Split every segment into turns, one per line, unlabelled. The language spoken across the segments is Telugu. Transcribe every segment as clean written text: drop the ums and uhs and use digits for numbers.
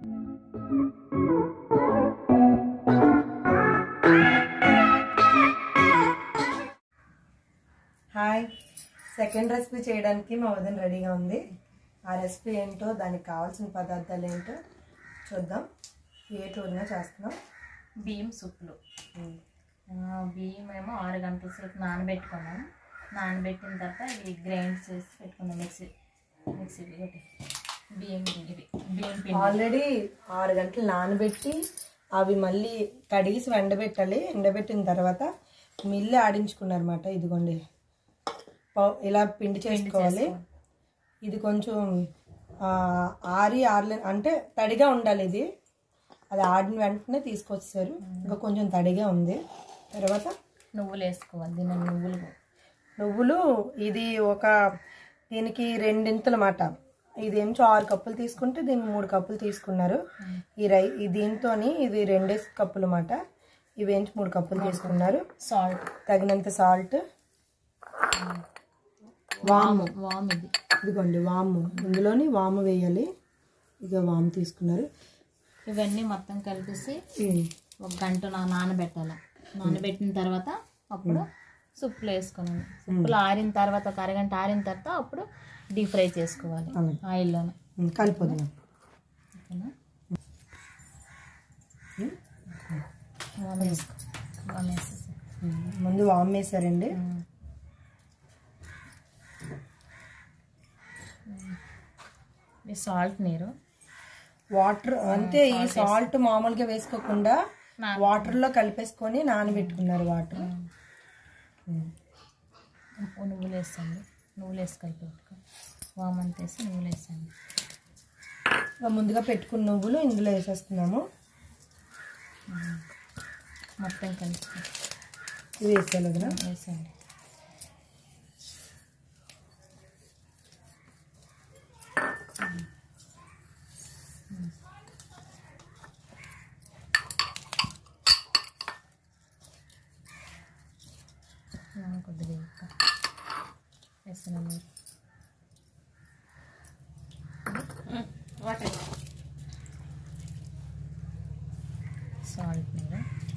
హాయ్, సెకండ్ రెసిపీ చేయడానికి మా వదిన రెడీగా ఉంది. ఆ రెసిపీ ఏంటో, దానికి కావాల్సిన పదార్థాలు ఏంటో చూద్దాం. ఏ టూర్గా చేస్తున్నాం.
బియ్యం సూప్లు. బియ్యం ఏమో 6 గంటల సేపు నానబెట్టుకున్నాం. నానబెట్టిన తర్వాత ఇవి గ్రైండ్ చేసి పెట్టుకున్నాం. మిక్సీ బియ్యం పిండి
ఆల్రెడీ 6 గంటలు నానబెట్టి అవి మళ్ళీ కడిగేసి ఎండబెట్టాలి. ఎండబెట్టిన తర్వాత మిల్లు ఆడించుకున్నారన్నమాట. ఇదిగోండి, ఇలా పిండి చేసుకోవాలి. ఇది కొంచెం ఆరలే అంటే తడిగా ఉండాలి. ఇది అది ఆడిన వెంటనే తీసుకొచ్చారు. ఇంకా కొంచెం తడిగా ఉంది. తర్వాత
నువ్వులు వేసుకోవాలి.
నువ్వులు ఇది దీనికి 2 ఇంతలన్నమాట. ఇదేంచో 6 కప్పులు తీసుకుంటే దీనికి 3 కప్పులు తీసుకున్నారు. దీంతో ఇది 2 కప్పులు అన్నమాట. ఇవేంచి 3 కప్పులు తీసుకున్నారు.
సాల్ట్,
తగినంత సాల్ట్, వాము. ఇదిగోండి వాము, ఇందులోని వాము వేయాలి. ఇక వాము తీసుకున్నారు.
ఇవన్నీ మొత్తం కలిపేసి 1 గంట నానబెట్టాలి. నానబెట్టిన తర్వాత అప్పుడు సుప్పులు వేసుకున్నాను. సుప్పులు ఆరిన తర్వాత 1 అరగంట ఆరిన తర్వాత అప్పుడు డీప్ ఫ్రై చేసుకోవాలి ఆయిల్లోనే.
కలిపోదు. ముందు వాము వేసారండి.
సాల్ట్, నీరు,
వాటర్ అంతే. ఈ సాల్ట్ మామూలుగా వేసుకోకుండా వాటర్లో కలిపేసుకొని నానబెట్టుకున్నారు. వాటర్
నువ్వులు వేస్తాను. నువ్వులు వేసి కలిపి పెట్టుకో. వామంత వేసి నువ్వులు వేసాను.
ముందుగా పెట్టుకున్న నువ్వులు ఇందులో వేసేస్తున్నాము.
మొత్తం కలిపి
ఇవి వేసాను కదా.
వేసండి. కొద్దిగా వేస్తున్నాను. సాల్ట్, నీరు,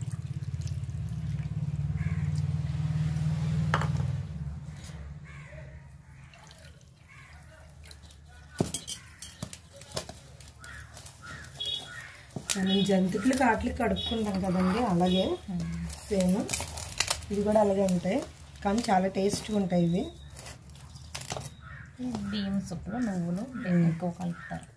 మనం జంతికలు కాట్లకి కడుక్కుంటాం కదండి, అలాగే సేమ్ ఇది కూడా అలాగే ఉంటాయి. కానీ చాలా టేస్ట్గా ఉంటాయి ఇవి.
బియ్యం సూప్లో నువ్వులు ఎక్కువ కలుపుతారు.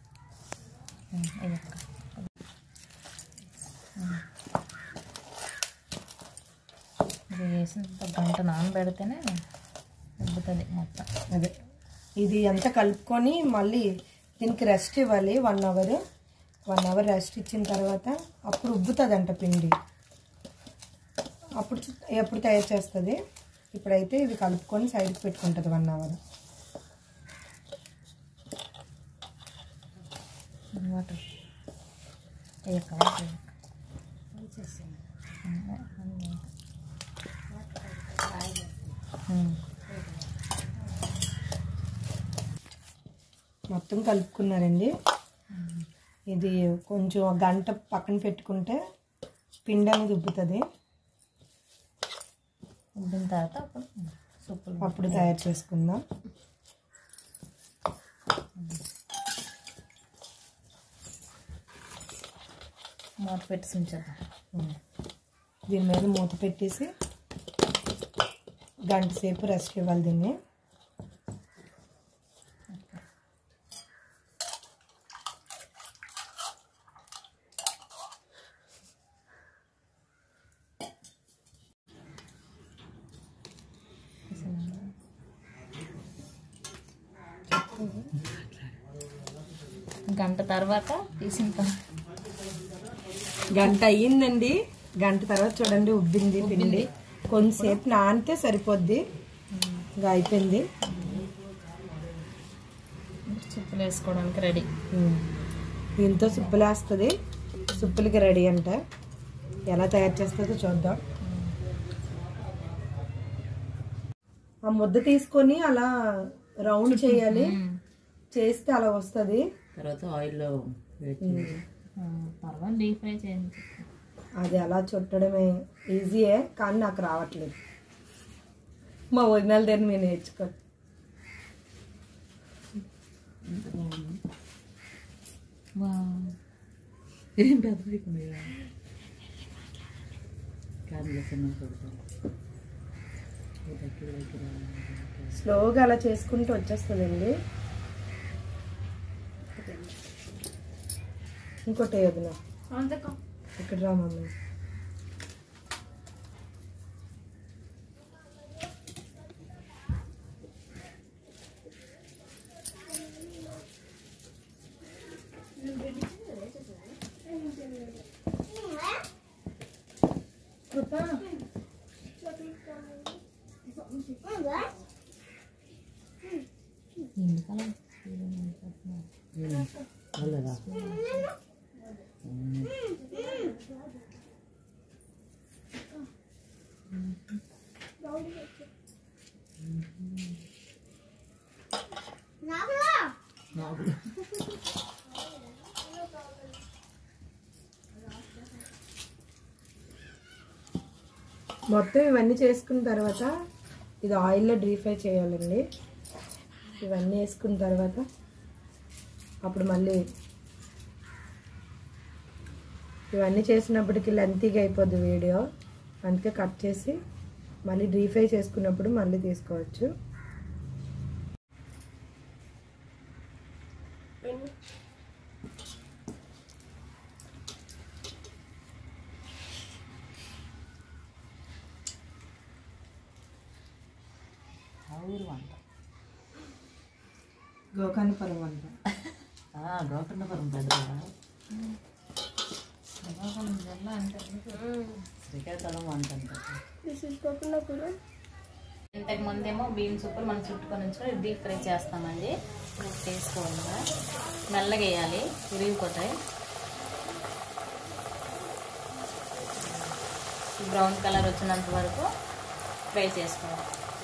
ఇది వేసిన 1 గంట నానబెడితేనే ఉబ్బుతుంది మొత్తం.
అదే ఇది అంతా కలుపుకొని మళ్ళీ దీనికి రెస్ట్ ఇవ్వాలి. 1 అవర్. 1 అవర్ రెస్ట్ ఇచ్చిన తర్వాత అప్పుడు ఉబ్బుతుందంట పిండి. ఎప్పుడు తయారు చేస్తుంది. ఇప్పుడైతే ఇవి కలుపుకొని సైడ్కి పెట్టుకుంటుంది 1 అవర్.
వాటర్
మొత్తం కలుపుకున్నారండి. ఇది కొంచెం 1 గంట పక్కన పెట్టుకుంటే పిండి అనేది ఉబ్బుతుంది.
ఉబ్బిన తర్వాత
అప్పుడు తయారు చేసుకుందాం.
మూత పెట్టి ఉంచేద్దాం.
దీని మీద మూత పెట్టేసి 1 గంట సేపు రెస్ట్ ఇవ్వాలి దీన్ని.
గంట తర్వాత తీసిన
1 గంట అయ్యిందండి. 1 గంట తర్వాత చూడండి ఉబ్బింది పిండి. కొంచెంసేపు నానితే సరిపోద్ది. ఇంకా అయిపోయింది.
సుప్పులు వేసుకోవడానికి రెడీ.
దీంతో సుప్పులు వేస్తుంది. సుప్పులకి రెడీ అంట. ఎలా తయారు చేస్తుందో చూద్దాం. ఆ ముద్ద తీసుకొని అలా రౌండ్ చేయాలి. చేస్తే అలా వస్తుంది.
తర్వాత ఆయిల్లో
తర్వాత డీప్ ఫ్రై చేయండి.
అది అలా చుట్టడమే ఈజీయే, కానీ నాకు రావట్లేదు. మా వదినాల దగ్గర మీరు నేర్చుకో.
ఏం పెద్ద
స్లోగా అలా చేసుకుంటూ వచ్చేస్తుందండి. ఇంకోటి వదిన ఇక్కడ రా మమ్మీ. మొత్తం ఇవన్నీ చేసుకున్న తర్వాత ఇది ఆయిల్లో డీప్ ఫ్రై చేయాలండి. ఇవన్నీ వేసుకున్న తర్వాత అప్పుడు మళ్ళీ ఇవన్నీ చేసినప్పటికీ లెంతీగా అయిపోద్ది వీడియో, అందుకే కట్ చేసి మళ్ళీ డీప్ ఫ్రై చేసుకున్నప్పుడు మళ్ళీ తీసుకోవచ్చు.
వంట
గోకర్ణపురం వంట.
గోకర్ణపురం పెద్దగా శ్రీకాకుళం వంట
ఇంతకు ముందేమో బియ్యం సూపర్ మనం చుట్టుకొని ఉంచుకొని డీప్ ఫ్రై చేస్తామండి. చేసుకోవాలి, మెల్లగా వేయాలి, విరిగిపోతాయి. బ్రౌన్ కలర్ వచ్చినంత వరకు ఫ్రై చేసుకోవాలి.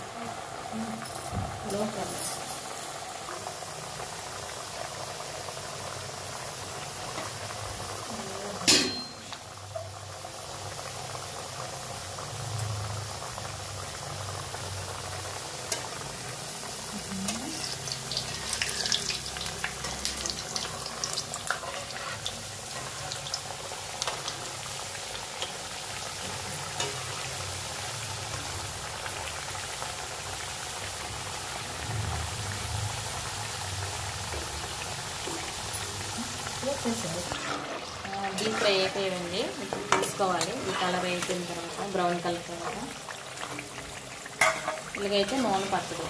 డీప్ ఫ్రై అయిపోయింది, ఇప్పుడు తీసుకోవాలి. ఈ కలర్ అయిపోయిన తర్వాత బ్రౌన్ కలర్ తర్వాత ఇలాగైతే నూనె పట్టదు.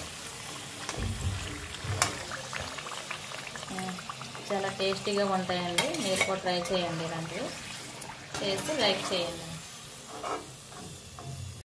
చాలా టేస్టీగా ఉంటాయండి, మీరు కూడా ట్రై చేయండి. ఇలాంటివి చేసి లైక్ చేయండి.